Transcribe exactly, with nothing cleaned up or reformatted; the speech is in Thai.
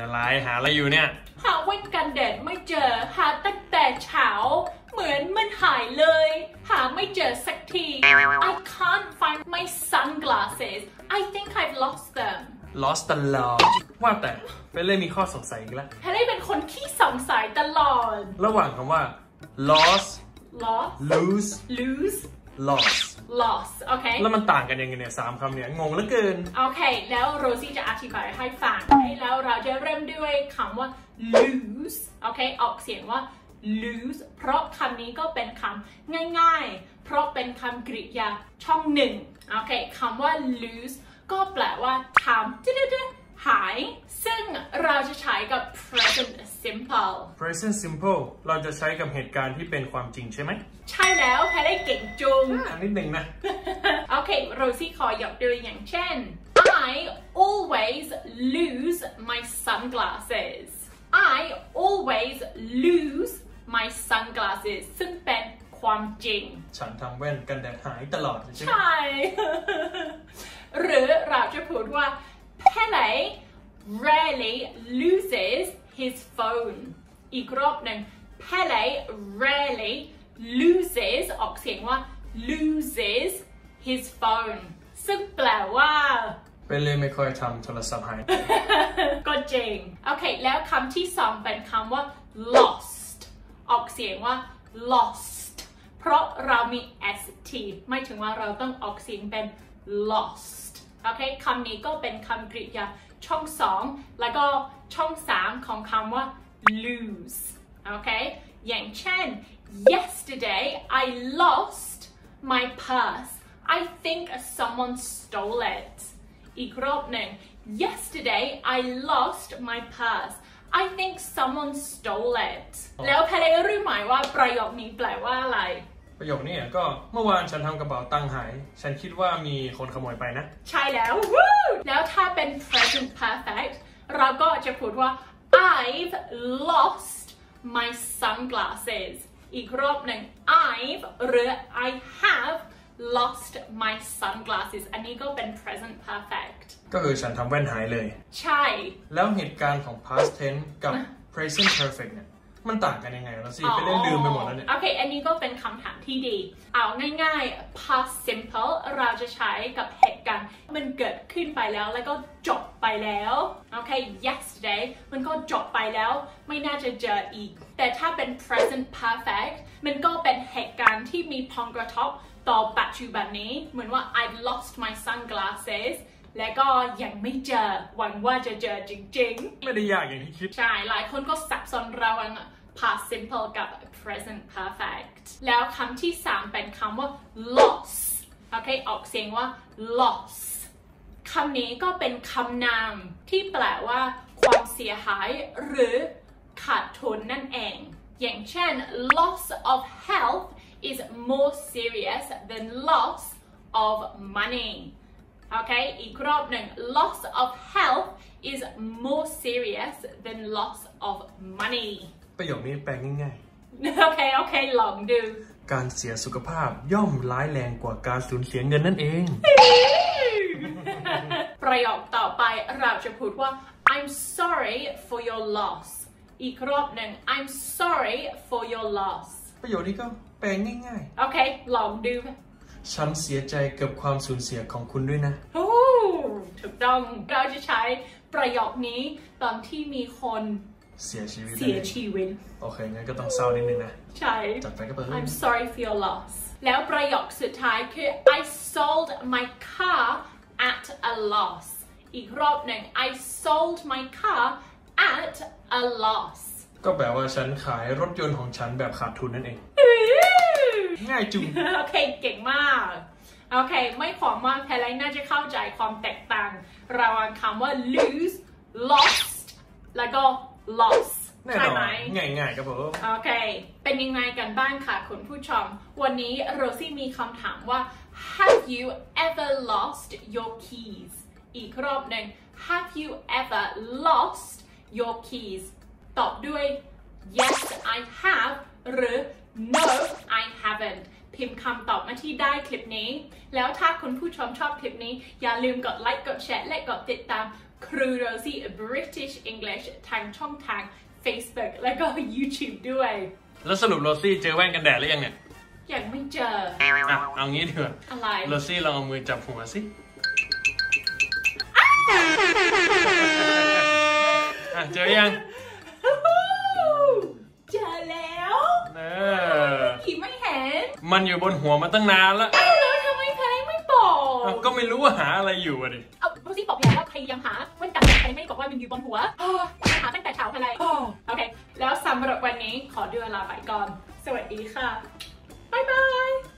อะไรหาอะไรอยู่เนี่ยหาแว่นกันแดดไม่เจอหาตั้งแต่เช้าเหมือนมันหายเลยหาไม่เจอสักที I can't find my sunglasses I think I've lost them lost ตลอดว่าแต่เปเล่มีข้อสงสัยอีกแล้วเปเล่เป็นคนขี้สงสัยตลอดระหว่างคำว่า lost lost lose lose lost lost โอเคแล้วมันต่างกันยังไงเนี่ยสามคำเนี่ยงงเหลือเกินโอเคแล้วโรซี่จะอธิบายให้ฟังแล้วเราจะเริ่มด้วยคำว่า lose โอเคออกเสียงว่า lose เพราะคำนี้ก็เป็นคำง่ายๆเพราะเป็นคำกริยาช่องหนึ่งโอเคคำว่า lose ก็แปลว่าทำหายซึ่งเราจะใช้กับ present simple present simple เราจะใช้กับเหตุการณ์ที่เป็นความจริงใช่ไหมใช่แล้วแพรได้เก่งจุงนิดหนึ่งนะโอเคโรซี่ขอยกตัวอย่างเช่น I always lose my sunglasses I always lose my sunglasses ซึ่งเป็นความจริงฉันทำแว่นกันแดดหายตลอดใช่ไหมใช่ หรือเราจะพูดว่า Pele rarely loses his phone อีกรอบหนึ่ง Pele rarely loses ออกเสียงว่า loses his phone ซึ่งแปลว่าเปเล่ไม่ค่อยทำโทรศัพท์หายก็จริงโอเคแล้วคำที่สองเป็นคำว่า lost ออกเสียงว่า lost เพราะเรามี st ไม่ถึงว่าเราต้องออกเสียงเป็น lost โอเคคำนี้ก็เป็นคำกริยาช่องสองแล้วก็ช่องสามของคำว่า lose โอเคอย่างเช่น yesterday I lost my purse I think someone stole it อีกรอบหนึ่ง yesterday I lost my purse I think someone stole it แล้วแพรได้รู้ไหมว่าประโยคนี้แปลว่าอะไรประโยคนี้ก็เมื่อวานฉันทำกระเป๋าตังค์หายฉันคิดว่ามีคนขโมยไปนะใช่แล้วแล้วถ้าเป็น present perfect เราก็จะพูดว่า I've lost my sunglasses อีกรอบหนึ่ง I've หรือ I have lost my sunglasses อันนี้ก็เป็น present perfect ก็คือฉันทำแว่นหายเลยใช่แล้วเหตุการณ์ของ past tense กับ present perfect เนี่ยมันต่างกันยังไงล่ะสิไปเล่นลืมไปหมดแล้วเนี่ยโอเคอันนี้ก็เป็นคำถามที่ดีเอาง่ายๆ past simple เราจะใช้กับเหตุการณ์มันเกิดขึ้นไปแล้วแล้วก็จบไปแล้วโอเค yesterday มันก็จบไปแล้วไม่น่าจะเจออีกแต่ถ้าเป็น present perfect มันก็เป็นเหตุการณ์ที่มีผลกระทบต่อปัจจุบันนี้เหมือนว่า I've lost my sunglasses และก็ยังไม่เจอหวังว่าจะเจอจริงๆไม่ได้ยากอย่างที่คิดใช่หลายคนก็สับสนระหว่าง past simple กับ present perfect แล้วคำที่สามเป็นคำว่า loss โอเคออกเสียงว่า loss คำนี้ก็เป็นคำนามที่แปลว่าความเสียหายหรือขาดทุนนั่นเองอย่างเช่น loss of health is more serious than loss of money โอเคอีกรอบหนึ่ง loss of health is more serious than loss of money ประโยคนี้แปลง่ายๆโอเคโอเคลองดูการเสียสุขภาพย่อมร้ายแรงกว่าการสูญเสียเงินนั่นเองประโยคต่อไปเราจะพูดว่า I'm sorry for your loss อีกรอบหนึ่ง I'm sorry for your loss ประโยคนี้ก็แปลง่ายๆโอเคลองดูฉันเสียใจกับความสูญเสียของคุณด้วยนะโอ้ถูกต้องเราจะใช้ประโยคนี้ตอนที่มีคนเสียชีวิตเสียชีวิตโอเคงั้นก็ต้องเศร้านิดนึงนะใช่จัดไปก็เปิด I'm sorry for your loss แล้วประโยคสุดท้ายคือ I sold my car at a loss อีกรอบหนึ่ง I sold my car at a loss ก็แปลว่าฉันขายรถยนต์ของฉันแบบขาดทุนนั่นเองง่ายจุงโอเคเก่งมากโอเคไม่ความว่าแพรไลน่าจะเข้าใจความแตกต่างระหว่างคำว่า lose lost แล้วก็ loss ใช่ไหมง่ายๆครับผมโอเคเป็นยังไงกันบ้างค่ะคุณผู้ชมวันนี้โรซี่มีคำถามว่า Have you ever lost your keys อีกรอบหนึ่ง Have you ever lost your keys ตอบด้วย Yes I have หรือ No I haven't พิมพ์คำตอบมาที่ได้คลิปนี้แล้วถ้าคุณผู้ชมชอบคลิปนี้อย่าลืมกดไลค์กดแชร์และกดติดตามครูโรซี่ British English ทางช่องทาง Facebook และก็ YouTube ด้วยแล้วสรุปโรซี่เจอแว่นกันแดดหรือยังเนี่ยยังไม่เจออ่ะเอางี้ดีกว่าอะไรโรซี่ลองเอามือจับหัวสิอ่ะเจอยังเจอแล้วเออผีไม่เห็นมันอยู่บนหัวมาตั้งนานแล้วแล้วทำไมแพงไม่บอกก็ไม่รู้ว่าหาอะไรอยู่อ่ะดิเอาโรซี่บอกแล้วว่าใครยังหาแว่นกันแดดใครไม่บอกว่ามันอยู่บนหัวหาตั้งแต่เช้าอะไรโอเคแล้วสำหรับวันนี้ขอดูเวลาไปก่อนสวัสดีค่ะบ๊ายบาย